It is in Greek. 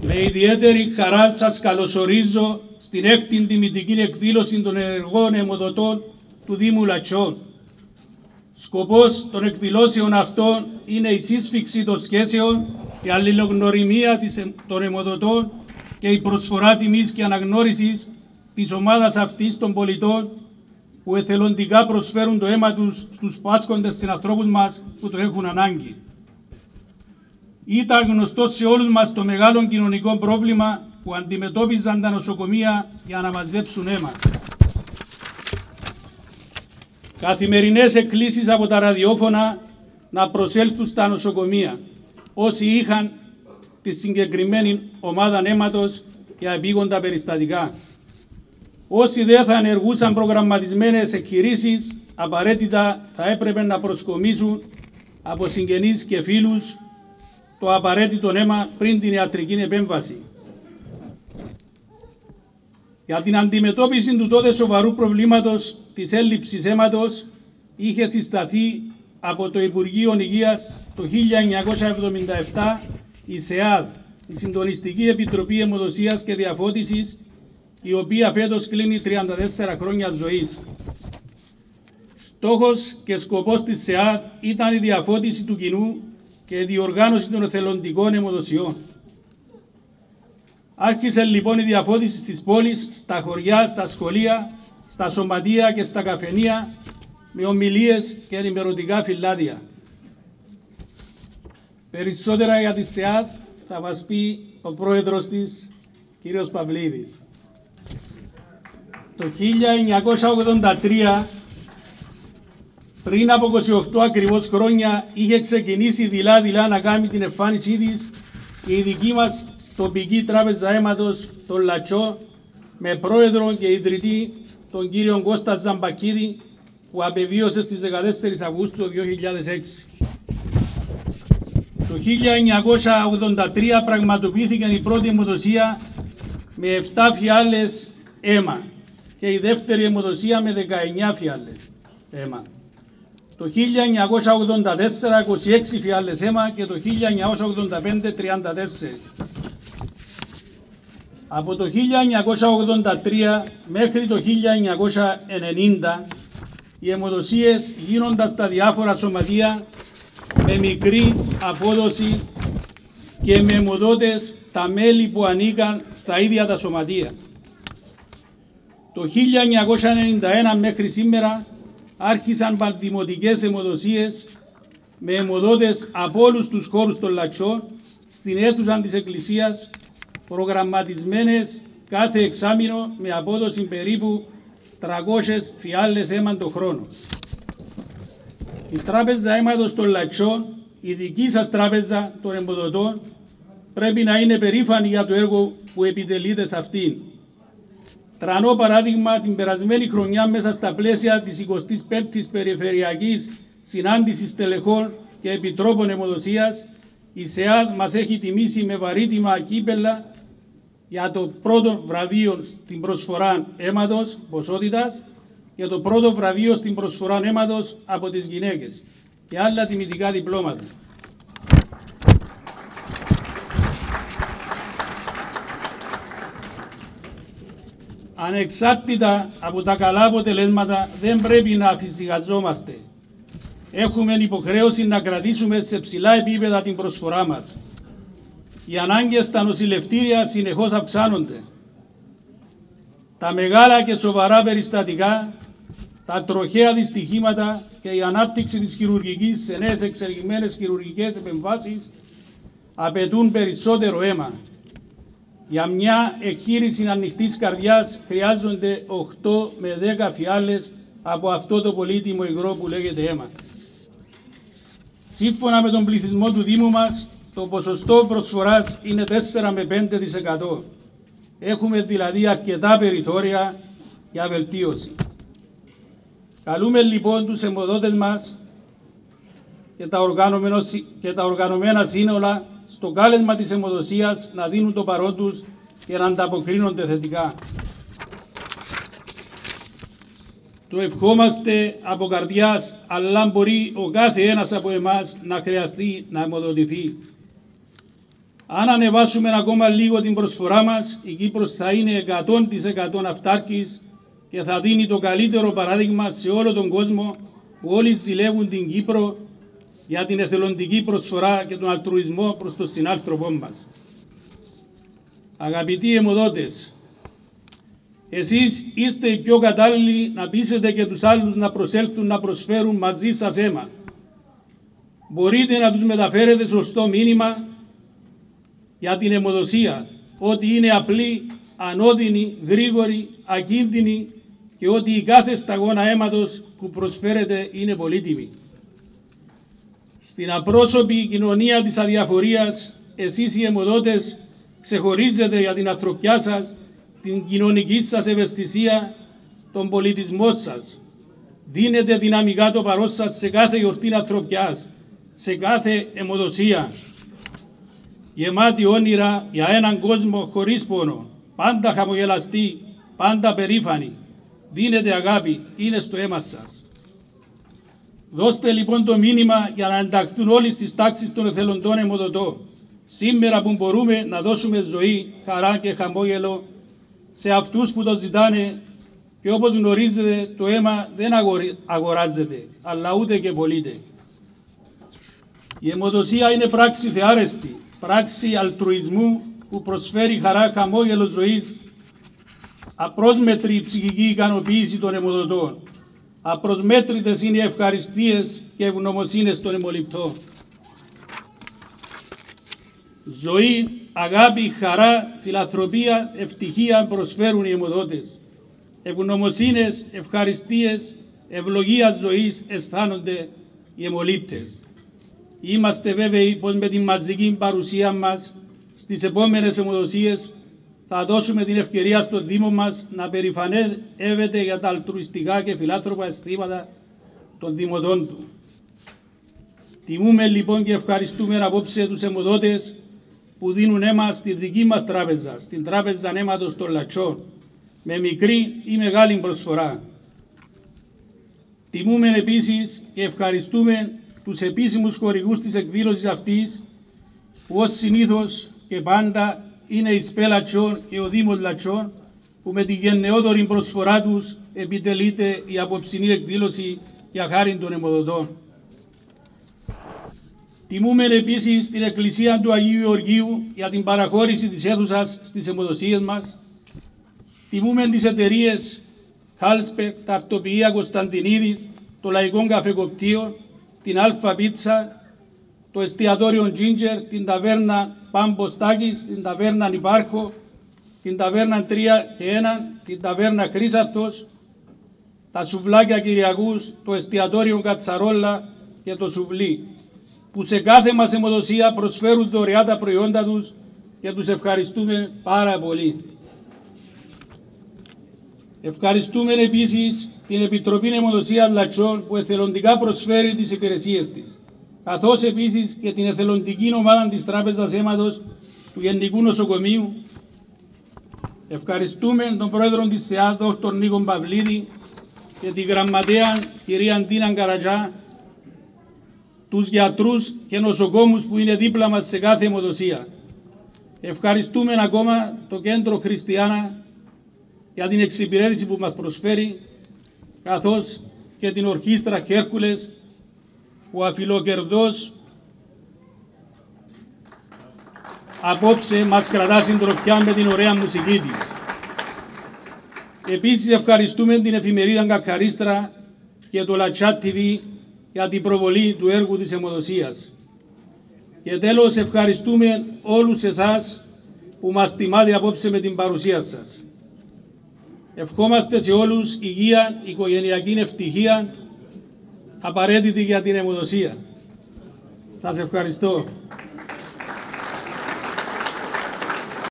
Με ιδιαίτερη χαρά σας καλωσορίζω στην 6η τιμητική εκδήλωση των ενεργών αιμοδοτών του Δήμου Λατσιών. Σκοπός των εκδηλώσεων αυτών είναι η σύσφυξη των σχέσεων, η αλληλογνωριμία των αιμοδοτών και η προσφορά τιμής και αναγνώρισης της ομάδας αυτής των πολιτών που εθελοντικά προσφέρουν το αίμα τους στους πάσχοντες συνανθρώπους μας που το έχουν ανάγκη. Ήταν γνωστό σε όλους μας το μεγάλο κοινωνικό πρόβλημα που αντιμετώπιζαν τα νοσοκομεία για να μαζέψουν αίμα. Καθημερινές εκκλήσεις από τα ραδιόφωνα να προσέλθουν στα νοσοκομεία όσοι είχαν τη συγκεκριμένη ομάδα αίματος για επίγοντα περιστατικά. Όσοι δεν θα ενεργούσαν προγραμματισμένες εκχειρήσεις, απαραίτητα θα έπρεπε να προσκομίσουν από συγγενείς και φίλους το απαραίτητο αίμα πριν την ιατρική επέμβαση. Για την αντιμετώπιση του τότε σοβαρού προβλήματος της έλλειψης αίματος είχε συσταθεί από το Υπουργείο Υγείας το 1977 η ΣΕΑΔ, η Συντονιστική Επιτροπή Αιμοδοσίας και Διαφώτισης, η οποία φέτος κλείνει 34 χρόνια ζωής. Στόχος και σκοπός της ΣΕΑΔ ήταν η διαφώτιση του κοινού και η διοργάνωση των εθελοντικών αιμοδοσιών. Άρχισε λοιπόν η διαφώτιση στις πόλεις, στα χωριά, στα σχολεία, στα σωματεία και στα καφενεία με ομιλίες και ενημερωτικά φυλάδια. Περισσότερα για τη ΣΕΑΔ θα μας πει ο πρόεδρος της, κύριος Παυλίδης. Το 1983, πριν από 28 ακριβώς χρόνια, είχε ξεκινήσει δειλά-δειλά να κάνει την εμφάνισή της η δική μας τοπική τράπεζα αίματος, τον Λατσό, με πρόεδρο και ιδρυτή τον κύριο Κώστα Ζαμπακίδη, που απεβίωσε στις 14 Αυγούστου 2006. Το 1983 πραγματοποιήθηκε η πρώτη αιμοδοσία με 7 φιάλες αίμα και η δεύτερη αιμοδοσία με 19 φιάλες αίμα. Το 1984 26 φιάλες αίμα και το 1985 34. Από το 1983 μέχρι το 1990 οι αιμοδοσίες γίνονταν στα διάφορα σωματεία με μικρή απόδοση και με αιμοδότες τα μέλη που ανήκαν στα ίδια τα σωματεία. Το 1991 μέχρι σήμερα άρχισαν πανδημοτικές αιμοδοσίες με αιμοδότες από όλους τους χώρους των Λατσιών στην αίθουσα της Εκκλησίας, προγραμματισμένες κάθε εξάμηνο με απόδοση περίπου 300 φιάλες αίμα το χρόνο. Η Τράπεζα Αίματος των Λατσιών, η δική σας τράπεζα των αιμοδοτών, πρέπει να είναι περήφανη για το έργο που επιτελείται σε αυτήν. Τρανό παράδειγμα, την περασμένη χρονιά μέσα στα πλαίσια της 25ης Περιφερειακής Συνάντησης Τελεχών και Επιτρόπων Αιμοδοσίας, η ΣΕΑΔ μας έχει τιμήσει με βαρύτιμα κύπελα για το πρώτο βραβείο στην προσφορά αίματος ποσότητας και το πρώτο βραβείο στην προσφορά αίματος από τις γυναίκες και άλλα τιμητικά διπλώματα. Ανεξάρτητα από τα καλά αποτελέσματα δεν πρέπει να αφησυχαζόμαστε. Έχουμε υποχρέωση να κρατήσουμε σε ψηλά επίπεδα την προσφορά μας. Οι ανάγκες στα νοσηλευτήρια συνεχώς αυξάνονται. Τα μεγάλα και σοβαρά περιστατικά, τα τροχαία δυστυχήματα και η ανάπτυξη της χειρουργικής σε νέες εξελιγμένες χειρουργικές επεμβάσεις απαιτούν περισσότερο αίμα. Για μια εκχείρηση ανοιχτής καρδιάς χρειάζονται 8 με 10 φιάλες από αυτό το πολύτιμο υγρό που λέγεται αίμα. Σύμφωνα με τον πληθυσμό του Δήμου μας, το ποσοστό προσφοράς είναι 4 με 5%. Έχουμε δηλαδή αρκετά περιθώρια για βελτίωση. Καλούμε λοιπόν τους αιμοδότες μας και τα οργανωμένα σύνολα στο κάλεσμα της αιμοδοσίας να δίνουν το παρόν τους και να ανταποκρίνονται θετικά. Το ευχόμαστε από καρδιάς, αλλά μπορεί ο κάθε ένας από εμάς να χρειαστεί να αιμοδοτηθεί. Αν ανεβάσουμε ακόμα λίγο την προσφορά μας, η Κύπρος θα είναι 100% αυτάρκης και θα δίνει το καλύτερο παράδειγμα σε όλο τον κόσμο που όλοι ζηλεύουν την Κύπρο για την εθελοντική προσφορά και τον αλτρουισμό προς τον συνάνθρωπό μας. Αγαπητοί αιμοδότες, εσείς είστε οι πιο κατάλληλοι να πείσετε και τους άλλους να προσέλθουν να προσφέρουν μαζί σας αίμα. Μπορείτε να τους μεταφέρετε σωστό μήνυμα για την αιμοδοσία, ότι είναι απλή, ανώδυνη, γρήγορη, ακίνδυνη και ότι η κάθε σταγόνα αίματος που προσφέρεται είναι πολύτιμη. Στην απρόσωπη κοινωνία της αδιαφορίας, εσείς οι αιμοδότες ξεχωρίζετε για την ανθρωπιά σας, την κοινωνική σας ευαισθησία, τον πολιτισμό σας. Δίνετε δυναμικά το παρόν σας σε κάθε γιορτή ανθρωπιάς, σε κάθε αιμοδοσία. Γεμάτη όνειρα για έναν κόσμο χωρίς πόνο, πάντα χαμογελαστή, πάντα περήφανη. Δίνετε αγάπη, είναι στο αίμα σας. Δώστε λοιπόν το μήνυμα για να ενταχθούν όλοι στις τάξεις των εθελοντών αιμοδοτών. Σήμερα που μπορούμε να δώσουμε ζωή, χαρά και χαμόγελο σε αυτούς που το ζητάνε και όπως γνωρίζετε το αίμα δεν αγοράζεται, αλλά ούτε και πωλείται. Η αιμοδοσία είναι πράξη θεάρεστη, πράξη αλτρουισμού που προσφέρει χαρά, χαμόγελο ζωής, απρόσμετρη ψυχική ικανοποίηση των αιμοδοτών. Απροσμέτρητες είναι οι ευχαριστίες και ευγνωμοσύνες των αιμοληπτών. Ζωή, αγάπη, χαρά, φιλανθρωπία, ευτυχία προσφέρουν οι αιμοδότες. Ευγνωμοσύνες, ευχαριστίες, ευλογία ζωής αισθάνονται οι αιμολήπτες. Είμαστε βέβαιοι πως με την μαζική παρουσία μας στις επόμενες αιμοδοσίες θα δώσουμε την ευκαιρία στον Δήμο μας να περηφανεύεται για τα αλτρουιστικά και φιλάνθρωπα αισθήματα των δημοτών του. Τιμούμε λοιπόν και ευχαριστούμε απόψε τους αιμοδότες που δίνουν αίμα στη δική μας τράπεζα, στην Τράπεζα Αίματος των Λατσών, με μικρή ή μεγάλη προσφορά. Τιμούμε επίσης και ευχαριστούμε τους επίσημους χορηγούς της εκδήλωσης αυτής, που ως συνήθως και πάντα είναι η ΣΠΕ Λατσών και ο Δήμος Λατσών, που με τη γενναιόδορη προσφορά τους επιτελείται η απόψινή εκδήλωση για χάρη των αιμοδοτών. Τιμούμε επίσης την Εκκλησία του Αγίου Γεωργίου για την παραχώρηση της αίθουσας στις αιμοδοσίες μας. Τιμούμε τις εταιρείες Χάλσπεκ, Τακτοποιία Κωνσταντινίδης, το Λαϊκό Καφεκοπτείο, την Αλφα Πίτσα, το εστιατόριο Ginger, την ταβέρνα Παμποστάκης, την ταβέρνα Νιπάρχο, την ταβέρνα 3 και 1, την ταβέρνα Χρύσαθος, τα σουβλάκια Κυριακούς, το εστιατόριο Κατσαρόλα και το Σουβλί, που σε κάθε μας αιμοδοσία προσφέρουν δωρεά τα προϊόντα τους και τους ευχαριστούμε πάρα πολύ. Ευχαριστούμε επίσης την Επιτροπή Αιμοδοσίας Λατσών που εθελοντικά προσφέρει τις υπηρεσίες της, καθώς επίσης και την εθελοντική ομάδα της Τράπεζας Αίματος του Γενικού Νοσοκομείου. Ευχαριστούμε τον Πρόεδρο της ΣΕΑ, Δ. Νίκο Παυλίδη, και τη Γραμματέα κυρία Αντίνα Καρατζά, τους γιατρούς και νοσοκόμους που είναι δίπλα μας σε κάθε αιμοδοσία. Ευχαριστούμε ακόμα το Κέντρο Χριστιανά για την εξυπηρέτηση που μας προσφέρει, καθώς και την Ορχήστρα Χέρκουλες που αφιλοκερδώς απόψε μας κρατά συντροφιά με την ωραία μουσική της. Επίσης ευχαριστούμε την εφημερίδα Κακαρίστρα και το Λατσάτ TV για την προβολή του έργου της αιμοδοσίας. Και τέλος ευχαριστούμε όλους εσάς που μας τιμάτε απόψε με την παρουσία σας. Ευχόμαστε σε όλους υγεία, οικογενειακή ευτυχία, απαραίτητη για την αιμοδοσία. Σας ευχαριστώ.